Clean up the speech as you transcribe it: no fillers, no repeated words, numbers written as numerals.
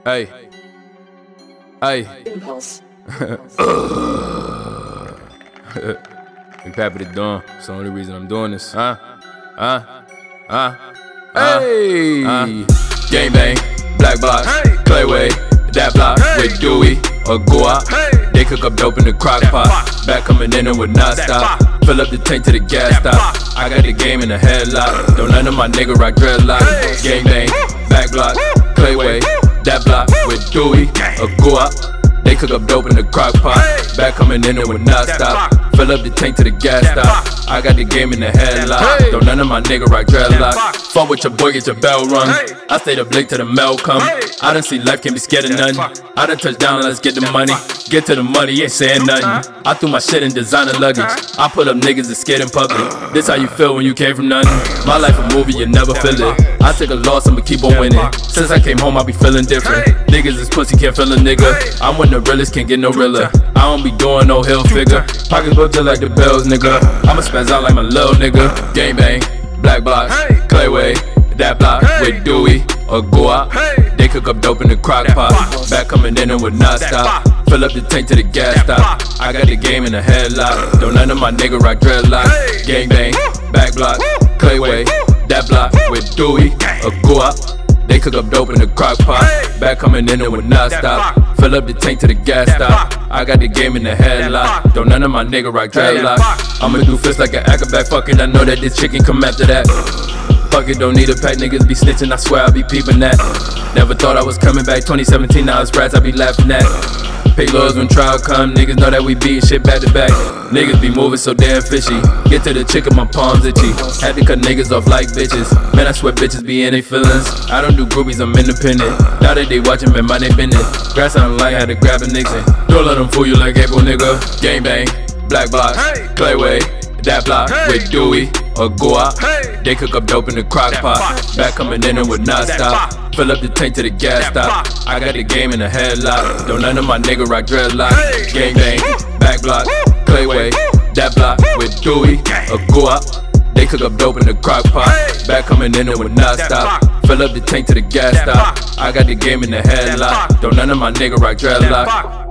Hey. Hey. We pappy the dawn. It's the only reason I'm doing this. Hey. Gang bang, black box, Clayway, that block with Dewey or Goa. They cook up dope in the Crockpot. Back coming in and would not stop. Fill up the tank to the gas stop. I got the game in a headlock. Don't none of my nigga rock dreadlocks. Gang bang, back block, Clayway, that block with Dewey or Goa. They cook up dope in the Crockpot. Back coming in and would not stop. Fill up the tank to the gas stop. I got the game in the headlock. Don't none of my nigga rock dreadlocks. Fuck with your boy, get your bell rung. I stay the blink till the mail come. I done see life, can't be scared of nothing. I done touch down, let's get the money. Get to the money, ain't saying nothing. I threw my shit in designer luggage. I put up niggas that scared in public. This how you feel when you came from nothing. My life a movie, you never feel it. I take a loss, I'ma keep on winning. Since I came home, I be feeling different. Niggas is pussy, can't feel a nigga. I'm when the realest can't get no realer. I don't be doing no hill figure. Pockets booked just like the bills, nigga. I'ma spaz out like my little nigga. Gang bang, black box, Clayway, that block with Dewey or Goa. They cook up dope in the Crockpot. Back coming in and would not stop. Fill up the tank to the gas stop. I got the game in a headlock. Don't none of my nigga rock dreadlocks. Gang bang, back block, Clayway, that block with Dewey or Goa. They cook up dope in the Crockpot. Back coming in and would not stop. Fill up the tank to the gas stop. I got the game in the headlock. Don't none of my nigga rock dreadlocks. I'ma do fists like an acrobat. Fuck it, I know that this chicken come after that. Fuck it, don't need a pack, niggas be snitching, I swear I be peeping that. Never thought I was coming back, 2017, now it's rats I be laughing at. Pay laws when trial come, niggas know that we beating shit back to back. Niggas be moving so damn fishy. Get to the chicken, my palms itchy. Had to cut niggas off like bitches. Man, I swear bitches be in their feelings. I don't do groupies, I'm independent. Now that they watching, man, mind they business. Grass on the line, had to grab a Nixon. Don't let them fool you like April, nigga. Gang bang, black box, Clayway, that block with Dewey or Goa. They cook up dope in the Crockpot. Back coming in and would not stop. Fill up the tank to the gas stop. I got the game in a headlock. Don't none of my nigga rock dreadlocks. Gang bang, back block, Clayway, that block with Dewey or Goa. They cook up dope in the Crockpot. Back coming in and would not stop. Fill up the tank to the gas stop. I got the game in the headlock. Don't none of my nigga rock dreadlocks.